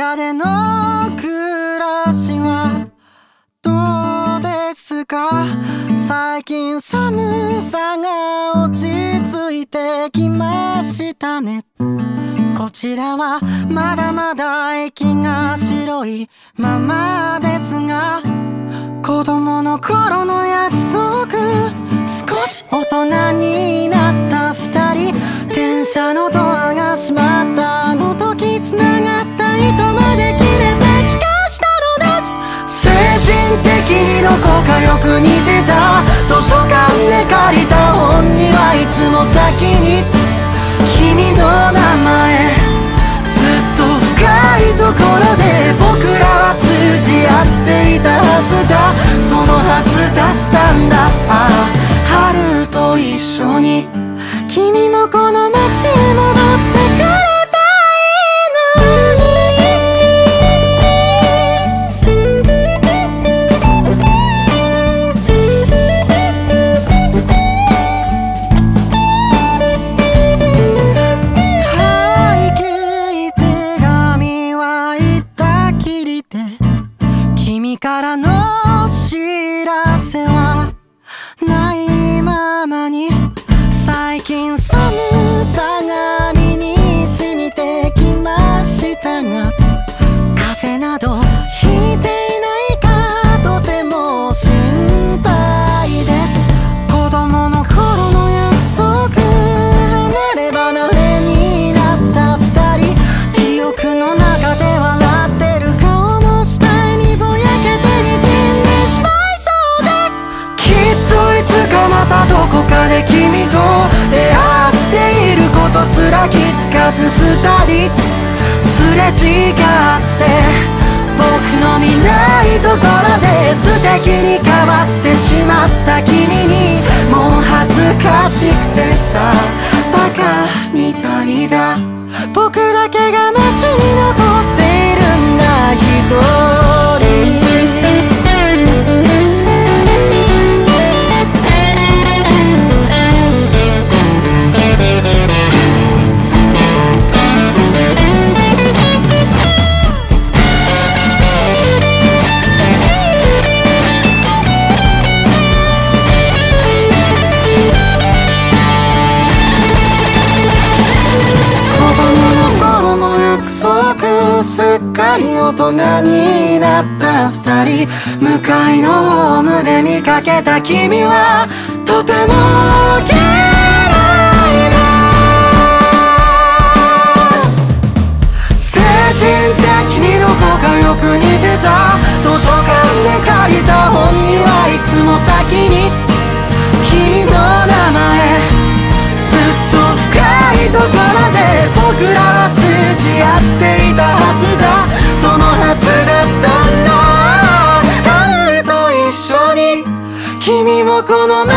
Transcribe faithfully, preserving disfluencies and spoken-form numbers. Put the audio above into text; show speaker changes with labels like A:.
A: らでの暮らしはどうですか？最近寒さが落ち着いてきましたね。こちらはまだまだ息が白いままですが、子供の頃の約束、少し大人になった二人、電車のドアが閉まったあの時、繋がった糸まで切れて気化したのです。精神的にどこかよく似てた。図書館で借りた本にはいつも先に君の名前、ずっと深いところで僕らは通じ合っていたはずだ。そのはずだったんだ。ああ、春と一緒に君もこの街へ戻ってくればからの知らせはないままに、最近寒さが身に染みてきましたが、風邪などひいていないかとても心配です。子供の頃の約束、離れ離れになった二人、記憶の中で笑ってる顔の下にぼやけてにじんでしまいそうで、きっといつかまたどこかで君と出会っていることすら気づかず二人すれ違って、僕の見ないところで素敵に変わってしまった君に、もう恥ずかしくてさ、バカみたいだ。僕だけが街に残っているんだ、一人。すっかり大人になった二人、向かいのホームで見かけた君はとても綺麗だ。精神的にどこかよく似てた。図書館で借りた本にはいつも先に君の名前、ずっと深いところで僕らは通じ合っていたはずだ。そのはずだったんだ。春と一緒に君もこの